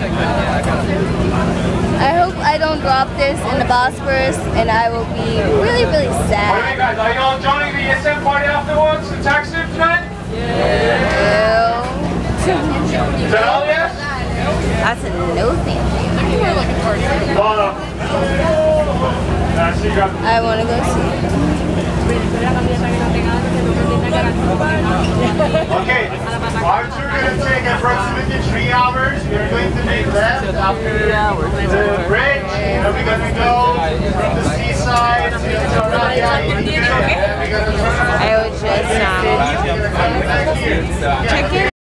I hope I don't drop this in the Bosphorus and I will be really, really sad. What do you guys? Are you all joining the ESM party afterwards? The taxi tonight? Yeah. Is that all, yes? That's a no thank you. I want to go see it. Okay, our tour is going to take approximately 3 hours. We are going to make left after the bridge. And we're going to go from the seaside to Torania. I would just check in.